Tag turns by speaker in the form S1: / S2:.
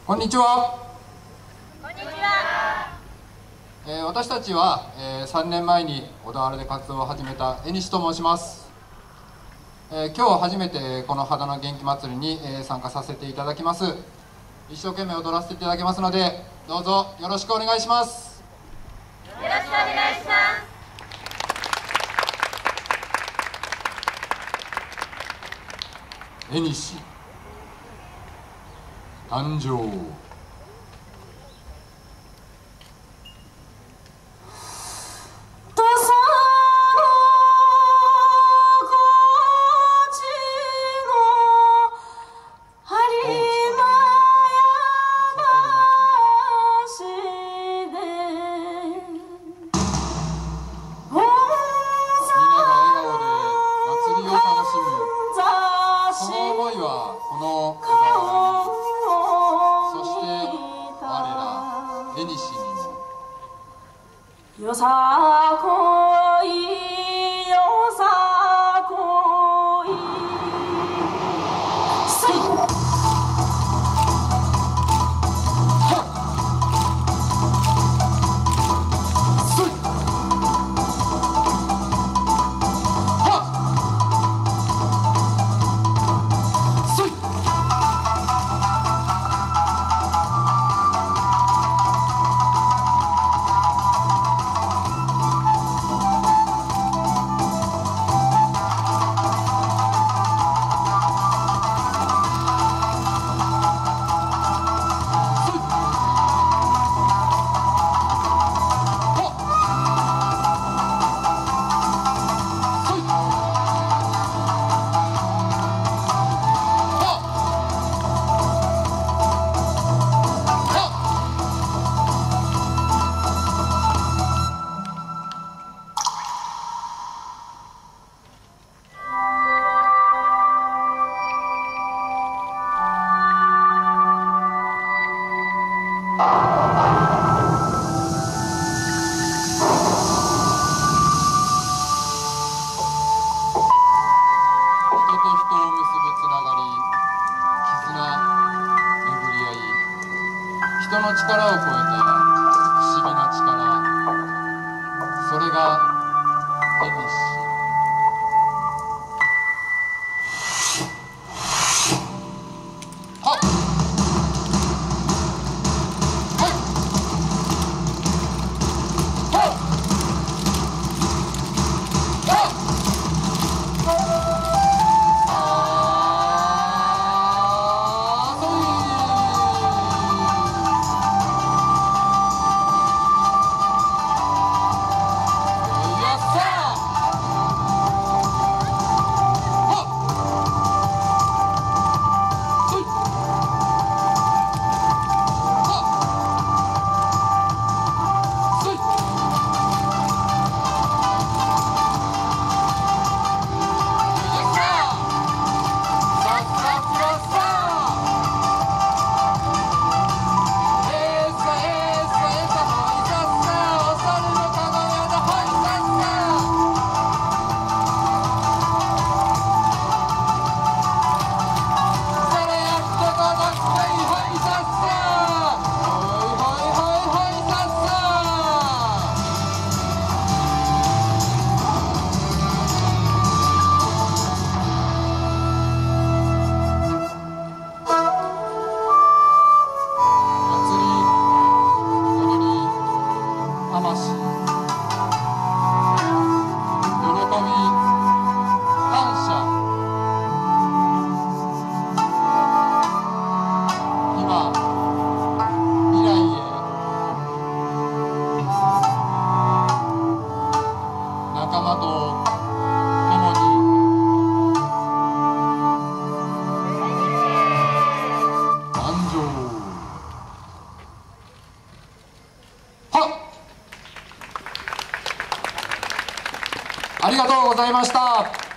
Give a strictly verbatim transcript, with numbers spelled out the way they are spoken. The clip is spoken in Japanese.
S1: こんにちは。
S2: こんにちは。
S1: えー、私たちは、えー、さんねんまえに小田原で活動を始めた江西と申します。えー、今日初めてこの秦野元気祭りに、えー、参加させていただきます。一生懸命踊らせていただきますので、どうぞよろしくお願いします。
S2: よろしくお願いします。
S1: 江西誕生。その思いはこの小田原に、そして我ら江西にも。
S3: よさこいよさこいせい
S1: 人の力を超えた不思議な力、それが江西。はっはいはっはっ仲間と共に誕生。はっありがとうございました。